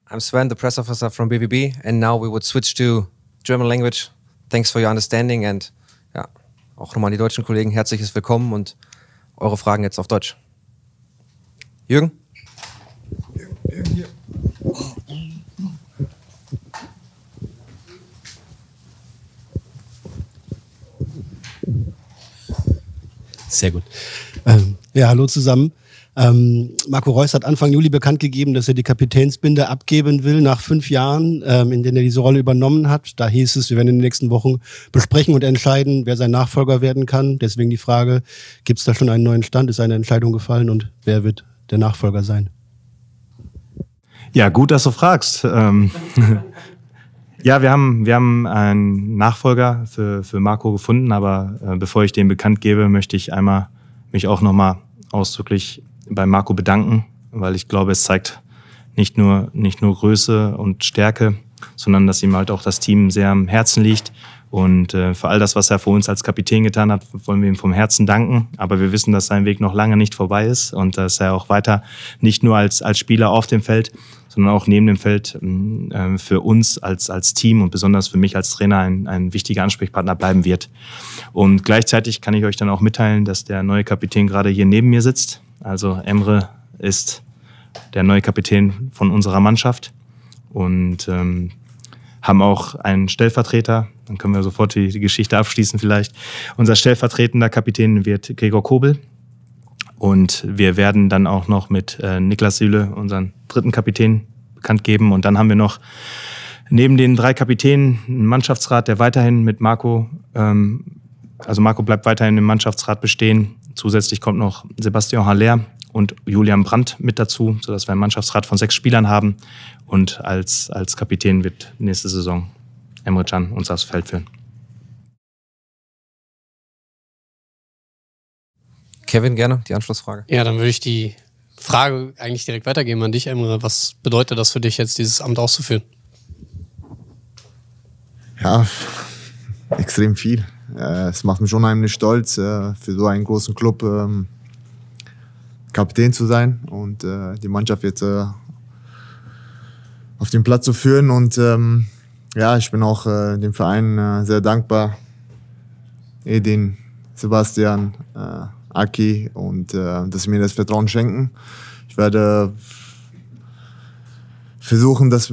I'm Sven, the press officer from BVB, and now we would switch to German language. Thanks for your understanding and ja, auch nochmal an die deutschen Kollegen herzliches Willkommen und eure Fragen jetzt auf Deutsch. Jürgen? Jürgen hier. Sehr gut. Ja, hallo zusammen. Marco Reus hat Anfang Juli bekannt gegeben, dass er die Kapitänsbinde abgeben will nach 5 Jahren, in denen er diese Rolle übernommen hat. Da hieß es, wir werden in den nächsten Wochen besprechen und entscheiden, wer sein Nachfolger werden kann. Deswegen die Frage, gibt es da schon einen neuen Stand? Ist eine Entscheidung gefallen und wer wird der Nachfolger sein? Ja, gut, dass du fragst. Ja, wir haben einen Nachfolger für Marco gefunden, aber bevor ich den bekannt gebe, möchte ich einmal mich auch nochmal ausdrücklich bei Marco bedanken, weil ich glaube, es zeigt nicht nur Größe und Stärke, sondern dass ihm halt auch das Team sehr am Herzen liegt. Und für all das, was er für uns als Kapitän getan hat, wollen wir ihm vom Herzen danken. Aber wir wissen, dass sein Weg noch lange nicht vorbei ist und dass er auch weiter nicht nur als Spieler auf dem Feld, sondern auch neben dem Feld für uns als Team und besonders für mich als Trainer ein wichtiger Ansprechpartner bleiben wird. Und gleichzeitig kann ich euch dann auch mitteilen, dass der neue Kapitän gerade hier neben mir sitzt. Also Emre ist der neue Kapitän von unserer Mannschaft und haben auch einen Stellvertreter. Dann können wir sofort die Geschichte abschließen vielleicht. Unser stellvertretender Kapitän wird Gregor Kobel. Und wir werden dann auch noch mit Niklas Süle, unseren dritten Kapitän, bekannt geben. Und dann haben wir noch neben den 3 Kapitänen einen Mannschaftsrat, der weiterhin mit Marco, also Marco bleibt weiterhin im Mannschaftsrat bestehen. Zusätzlich kommt noch Sebastian Haller und Julian Brandt mit dazu, sodass wir einen Mannschaftsrat von 6 Spielern haben. Und als Kapitän wird nächste Saison Emre Can uns aufs Feld führen. Kevin, gerne die Anschlussfrage. Ja, dann würde ich die Frage eigentlich direkt weitergeben an dich, Emre. Was bedeutet das für dich jetzt, dieses Amt auszuführen? Ja, extrem viel. Es macht mich unheimlich stolz, für so einen großen Club Kapitän zu sein und die Mannschaft jetzt auf den Platz zu führen. Und ja, ich bin auch dem Verein sehr dankbar. Edin, Sebastian, Aki und dass sie mir das Vertrauen schenken. Ich werde versuchen, das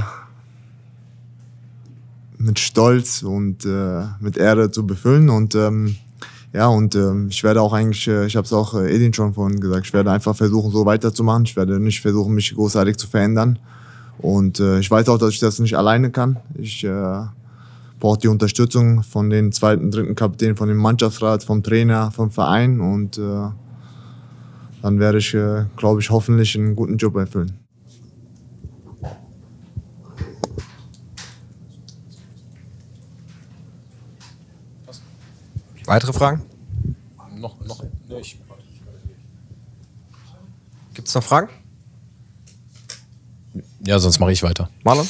mit Stolz und mit Ehre zu befüllen und ja, und ich werde auch eigentlich, ich habe es auch Edin schon vorhin gesagt, ich werde einfach versuchen, so weiterzumachen. Ich werde nicht versuchen, mich großartig zu verändern und ich weiß auch, dass ich das nicht alleine kann. Ich brauche die Unterstützung von den 2., 3. Kapitän, von dem Mannschaftsrat, vom Trainer, vom Verein und dann werde ich, glaube ich, hoffentlich einen guten Job erfüllen. Weitere Fragen? Noch nicht. Gibt es noch Fragen? Ja, sonst mache ich weiter. Marlon?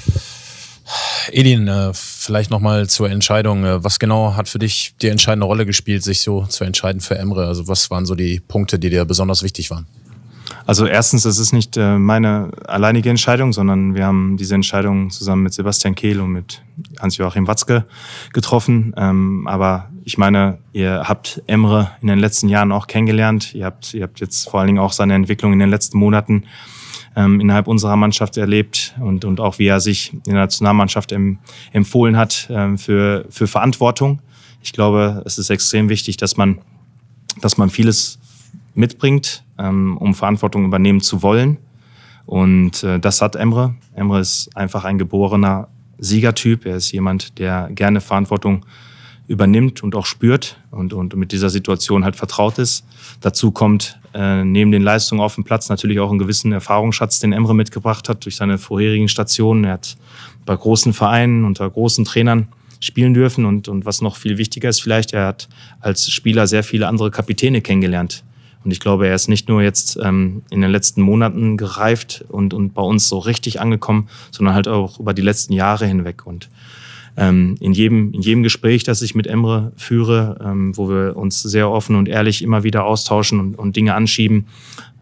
Edin, vielleicht nochmal zur Entscheidung. Was genau hat für dich die entscheidende Rolle gespielt, sich so zu entscheiden für Emre? Also was waren so die Punkte, die dir besonders wichtig waren? Also erstens, es ist nicht meine alleinige Entscheidung, sondern wir haben diese Entscheidung zusammen mit Sebastian Kehl und mit Hans-Joachim Watzke getroffen. Aber ich meine, ihr habt Emre in den letzten Jahren auch kennengelernt. Ihr habt jetzt vor allen Dingen auch seine Entwicklung in den letzten Monaten innerhalb unserer Mannschaft erlebt und auch wie er sich in der Nationalmannschaft empfohlen hat für Verantwortung. Ich glaube, es ist extrem wichtig, dass man vieles mitbringt, um Verantwortung übernehmen zu wollen. Und das hat Emre. Emre ist einfach ein geborener Siegertyp. Er ist jemand, der gerne Verantwortung übernimmt und auch spürt und mit dieser Situation halt vertraut ist. Dazu kommt neben den Leistungen auf dem Platz natürlich auch einen gewissen Erfahrungsschatz, den Emre mitgebracht hat durch seine vorherigen Stationen. Er hat bei großen Vereinen unter großen Trainern spielen dürfen und was noch viel wichtiger ist vielleicht, er hat als Spieler sehr viele andere Kapitäne kennengelernt. Und ich glaube, er ist nicht nur jetzt in den letzten Monaten gereift und bei uns so richtig angekommen, sondern halt auch über die letzten Jahre hinweg. Und in jedem Gespräch, das ich mit Emre führe, wo wir uns sehr offen und ehrlich immer wieder austauschen und Dinge anschieben,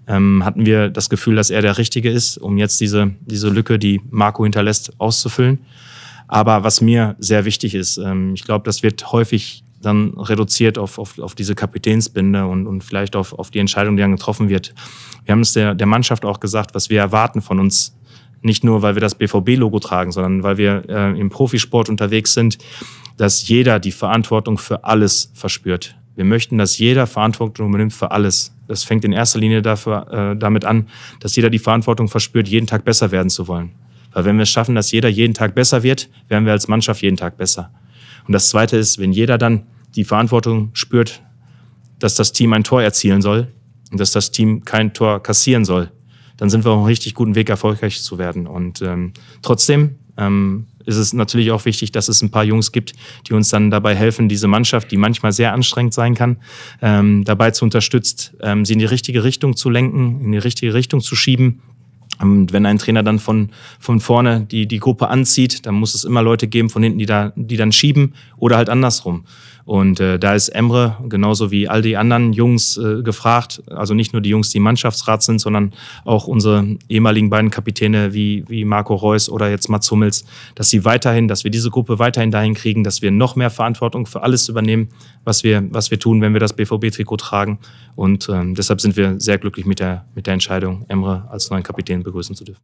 hatten wir das Gefühl, dass er der Richtige ist, um jetzt diese Lücke, die Marco hinterlässt, auszufüllen. Aber was mir sehr wichtig ist, ich glaube, das wird häufig dann reduziert auf diese Kapitänsbinde und vielleicht auf die Entscheidung, die dann getroffen wird. Wir haben es der Mannschaft auch gesagt, was wir erwarten von uns. Nicht nur, weil wir das BVB-Logo tragen, sondern weil wir im Profisport unterwegs sind, dass jeder die Verantwortung für alles verspürt. Wir möchten, dass jeder Verantwortung übernimmt für alles. Das fängt in erster Linie damit an, dass jeder die Verantwortung verspürt, jeden Tag besser werden zu wollen. Weil wenn wir es schaffen, dass jeder jeden Tag besser wird, werden wir als Mannschaft jeden Tag besser. Und das Zweite ist, wenn jeder dann die Verantwortung spürt, dass das Team ein Tor erzielen soll und dass das Team kein Tor kassieren soll, dann sind wir auf einem richtig guten Weg, erfolgreich zu werden. Und trotzdem ist es natürlich auch wichtig, dass es ein paar Jungs gibt, die uns dann dabei helfen, diese Mannschaft, die manchmal sehr anstrengend sein kann, dabei zu unterstützen, sie in die richtige Richtung zu lenken, in die richtige Richtung zu schieben. Und wenn ein Trainer dann von vorne die Gruppe anzieht, dann muss es immer Leute geben von hinten, die dann schieben oder halt andersrum. Und da ist Emre genauso wie all die anderen Jungs gefragt, also nicht nur die Jungs, die im Mannschaftsrat sind, sondern auch unsere ehemaligen beiden Kapitäne wie Marco Reus oder jetzt Mats Hummels, dass wir diese Gruppe weiterhin dahin kriegen, dass wir noch mehr Verantwortung für alles übernehmen, was wir tun, wenn wir das BVB-Trikot tragen. Und deshalb sind wir sehr glücklich mit der Entscheidung, Emre als neuen Kapitän begrüßen zu dürfen.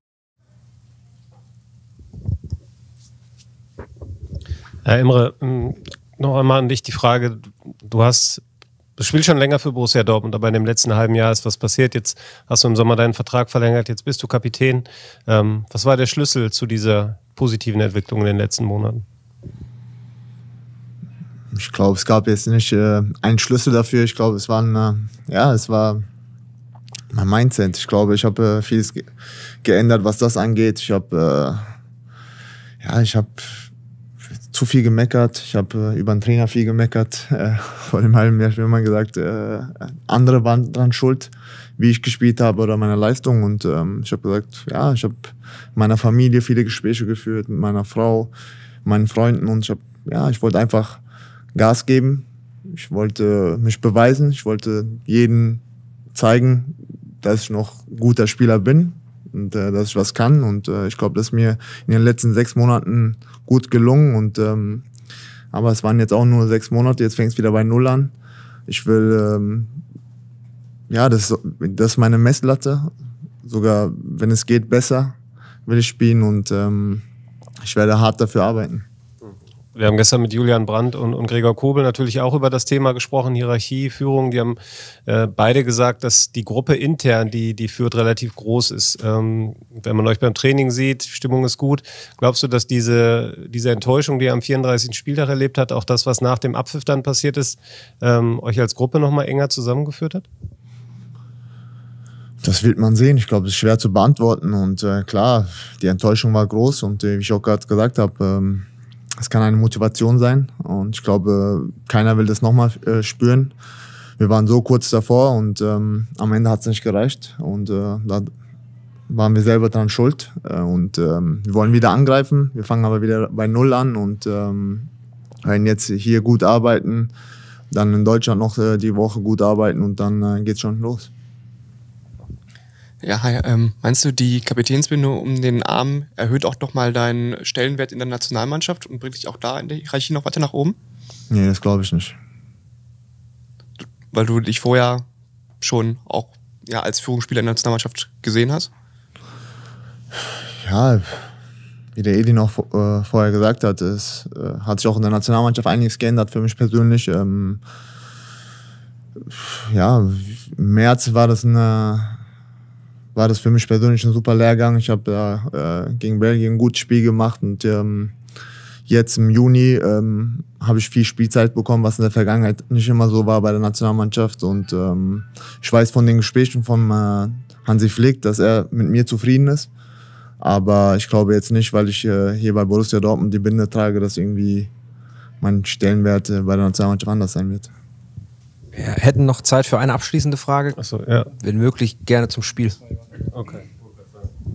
Herr Emre, noch einmal an dich die Frage, du spielst schon länger für Borussia Dortmund, aber in dem letzten halben Jahr ist was passiert. Jetzt hast du im Sommer deinen Vertrag verlängert, jetzt bist du Kapitän. Was war der Schlüssel zu dieser positiven Entwicklung in den letzten Monaten? Ich glaube, es gab jetzt nicht einen Schlüssel dafür. Ich glaube, es war mein Mindset. Ich glaube, ich habe vieles geändert, was das angeht. Ich habe zu viel gemeckert. Ich habe über den Trainer viel gemeckert. Vor dem halben Jahr habe ich immer gesagt, andere waren dran schuld, wie ich gespielt habe oder meine Leistung. Und ich habe gesagt, ja, ich habe mit meiner Familie viele Gespräche geführt, mit meiner Frau, meinen Freunden. Und ich wollte einfach Gas geben. Ich wollte mich beweisen. Ich wollte jedem zeigen, dass ich noch ein guter Spieler bin und dass ich was kann. Und ich glaube, das ist mir in den letzten 6 Monaten gut gelungen. Und aber es waren jetzt auch nur 6 Monate. Jetzt fängt es wieder bei Null an. Ich will, das ist meine Messlatte. Sogar, wenn es geht, besser will ich spielen. Und ich werde hart dafür arbeiten. Wir haben gestern mit Julian Brandt und Gregor Kobel natürlich auch über das Thema gesprochen, Hierarchie, Führung. Die haben beide gesagt, dass die Gruppe intern, die führt, relativ groß ist. Wenn man euch beim Training sieht, Stimmung ist gut. Glaubst du, dass diese Enttäuschung, die ihr am 34. Spieltag erlebt habt, auch das, was nach dem Abpfiff dann passiert ist, euch als Gruppe noch mal enger zusammengeführt hat? Das wird man sehen. Ich glaube, es ist schwer zu beantworten. Und klar, die Enttäuschung war groß. Und wie ich auch gerade gesagt habe, es kann eine Motivation sein und ich glaube, keiner will das nochmal spüren. Wir waren so kurz davor und am Ende hat es nicht gereicht und da waren wir selber dran schuld und wir wollen wieder angreifen. Wir fangen aber wieder bei Null an und werden jetzt hier gut arbeiten, dann in Deutschland noch die Woche gut arbeiten und dann geht's schon los. Ja, hi, meinst du, die Kapitänsbinde um den Arm erhöht auch doch mal deinen Stellenwert in der Nationalmannschaft und bringt dich auch da in der Hierarchie noch weiter nach oben? Nee, das glaube ich nicht. Weil du dich vorher schon auch als Führungsspieler in der Nationalmannschaft gesehen hast? Ja, wie der Edin auch vorher gesagt hat, es hat sich auch in der Nationalmannschaft einiges geändert für mich persönlich. Im März war das für mich persönlich ein super Lehrgang. Ich habe gegen Belgien ein gutes Spiel gemacht und jetzt im Juni habe ich viel Spielzeit bekommen, was in der Vergangenheit nicht immer so war bei der Nationalmannschaft. Und ich weiß von den Gesprächen von Hansi Flick, dass er mit mir zufrieden ist. Aber ich glaube jetzt nicht, weil ich hier bei Borussia Dortmund die Binde trage, dass irgendwie mein Stellenwert bei der Nationalmannschaft anders sein wird. Wir hätten noch Zeit für eine abschließende Frage. Ach so, ja. Wenn möglich, gerne zum Spiel. Okay.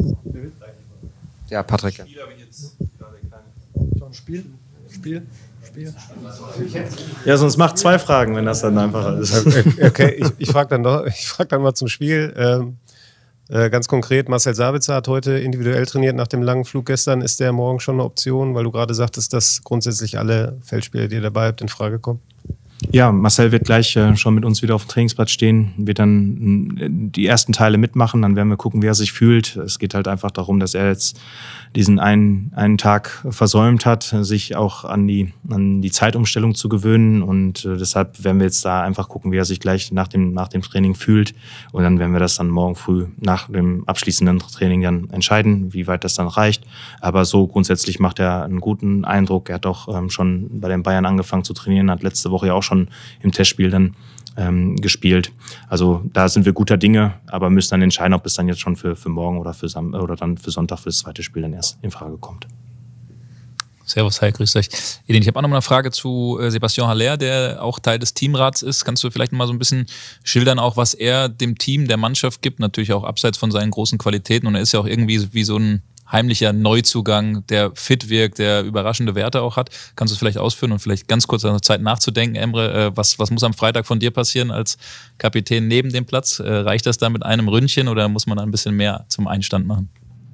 Ja, Patrick. Spiel? Ja, sonst macht 2 Fragen, wenn das dann einfacher ist. Okay, ich frage dann mal zum Spiel. Ganz konkret, Marcel Sabitzer hat heute individuell trainiert nach dem langen Flug gestern. Ist der morgen schon eine Option, weil du gerade sagtest, dass grundsätzlich alle Feldspieler, die ihr dabei habt, in Frage kommen? Ja, Marcel wird gleich schon mit uns wieder auf dem Trainingsplatz stehen, wird dann die ersten Teile mitmachen, dann werden wir gucken, wie er sich fühlt. Es geht halt einfach darum, dass er jetzt diesen einen Tag versäumt hat, sich auch an die Zeitumstellung zu gewöhnen, und deshalb werden wir jetzt da einfach gucken, wie er sich gleich nach dem Training fühlt, und dann werden wir das dann morgen früh nach dem abschließenden Training dann entscheiden, wie weit das dann reicht. Aber so grundsätzlich macht er einen guten Eindruck. Er hat auch schon bei den Bayern angefangen zu trainieren, hat letzte Woche ja auch schon im Testspiel dann gespielt. Also da sind wir guter Dinge, aber müssen dann entscheiden, ob es dann jetzt schon für morgen oder dann für Sonntag für das zweite Spiel dann erst in Frage kommt. Servus, hi, grüßt euch. Edin, ich habe auch noch mal eine Frage zu Sebastian Haller, der auch Teil des Teamrats ist. Kannst du vielleicht noch mal so ein bisschen schildern, auch was er dem Team, der Mannschaft gibt, natürlich auch abseits von seinen großen Qualitäten, und er ist ja auch irgendwie wie so ein heimlicher Neuzugang, der fit wirkt, der überraschende Werte auch hat. Kannst du es vielleicht ausführen und vielleicht ganz kurz an der Zeit nachzudenken, Emre, was muss am Freitag von dir passieren als Kapitän neben dem Platz? Reicht das da mit einem Ründchen oder muss man da ein bisschen mehr zum Einstand machen?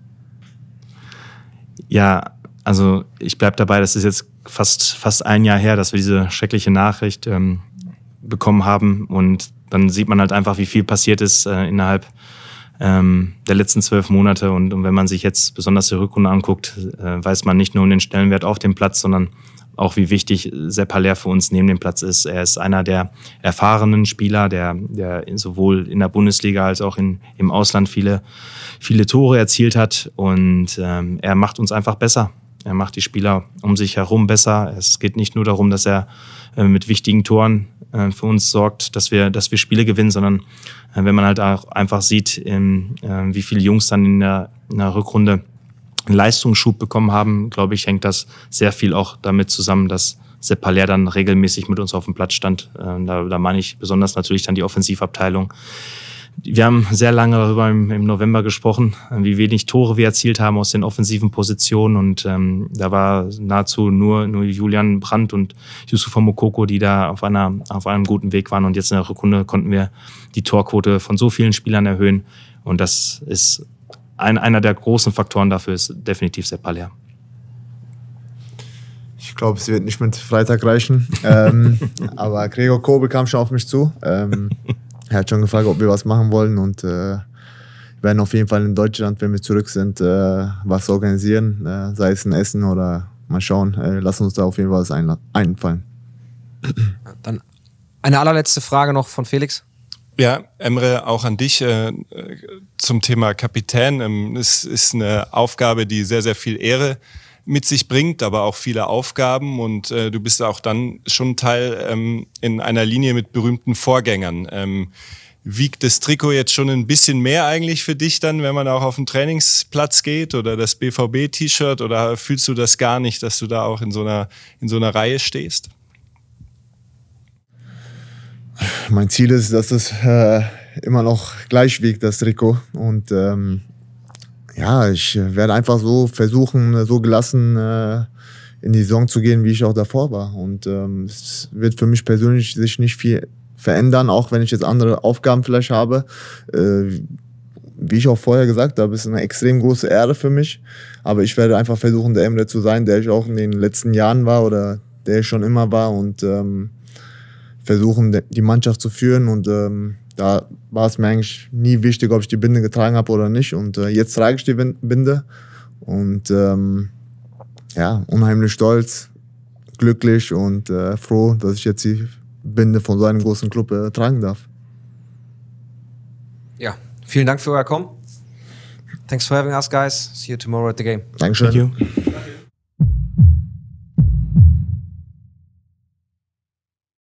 Ja, also ich bleibe dabei, das ist jetzt fast ein Jahr her, dass wir diese schreckliche Nachricht bekommen haben, und dann sieht man halt einfach, wie viel passiert ist innerhalb der letzten 12 Monate. Und wenn man sich jetzt besonders die Rückrunde anguckt, weiß man nicht nur um den Stellenwert auf dem Platz, sondern auch, wie wichtig Sepp Haller für uns neben dem Platz ist. Er ist einer der erfahrenen Spieler, der sowohl in der Bundesliga als auch im Ausland viele Tore erzielt hat. Und er macht uns einfach besser. Er macht die Spieler um sich herum besser. Es geht nicht nur darum, dass er mit wichtigen Toren für uns sorgt, dass wir Spiele gewinnen, sondern wenn man halt auch einfach sieht, wie viele Jungs dann in der Rückrunde einen Leistungsschub bekommen haben, glaube ich, hängt das sehr viel auch damit zusammen, dass Sepp Haller dann regelmäßig mit uns auf dem Platz stand. Da meine ich besonders natürlich dann die Offensivabteilung. Wir haben sehr lange darüber im November gesprochen, wie wenig Tore wir erzielt haben aus den offensiven Positionen, und da war nahezu nur Julian Brandt und Youssoufa Moukoko, die da auf einem guten Weg waren, und jetzt in der Rückrunde konnten wir die Torquote von so vielen Spielern erhöhen, und das ist einer der großen Faktoren dafür, ist definitiv Sepp Haller. Ich glaube, es wird nicht mit Freitag reichen, aber Gregor Kobel kam schon auf mich zu. Er hat schon gefragt, ob wir was machen wollen, und wir werden auf jeden Fall in Deutschland, wenn wir zurück sind, was organisieren, sei es ein Essen oder mal schauen. Lass uns da auf jeden Fall was einfallen. Dann eine allerletzte Frage noch von Felix. Ja, Emre, auch an dich zum Thema Kapitän. Es ist eine Aufgabe, die sehr, sehr viel Ehre mit sich bringt, aber auch viele Aufgaben, und du bist auch dann schon Teil in einer Linie mit berühmten Vorgängern. Wiegt das Trikot jetzt schon ein bisschen mehr eigentlich für dich dann, wenn man auch auf den Trainingsplatz geht, oder das BVB-T-Shirt, oder fühlst du das gar nicht, dass du da auch in so einer Reihe stehst? Mein Ziel ist, dass es immer noch gleich wiegt, das Trikot, und ja, ich werde einfach so versuchen, so gelassen in die Saison zu gehen, wie ich auch davor war. Und es wird für mich persönlich sich nicht viel verändern, auch wenn ich jetzt andere Aufgaben vielleicht habe. Wie ich auch vorher gesagt habe, ist eine extrem große Ehre für mich. Aber ich werde einfach versuchen, der Emre zu sein, der ich auch in den letzten Jahren war oder der ich schon immer war, und versuchen, die Mannschaft zu führen. Und da war es mir eigentlich nie wichtig, ob ich die Binde getragen habe oder nicht. Und jetzt trage ich die Binde. Und ja, unheimlich stolz, glücklich und froh, dass ich jetzt die Binde von so einem großen Club tragen darf. Ja, vielen Dank für euer Kommen. Thanks for having us, guys. See you tomorrow at the game. Dankeschön. Thank you.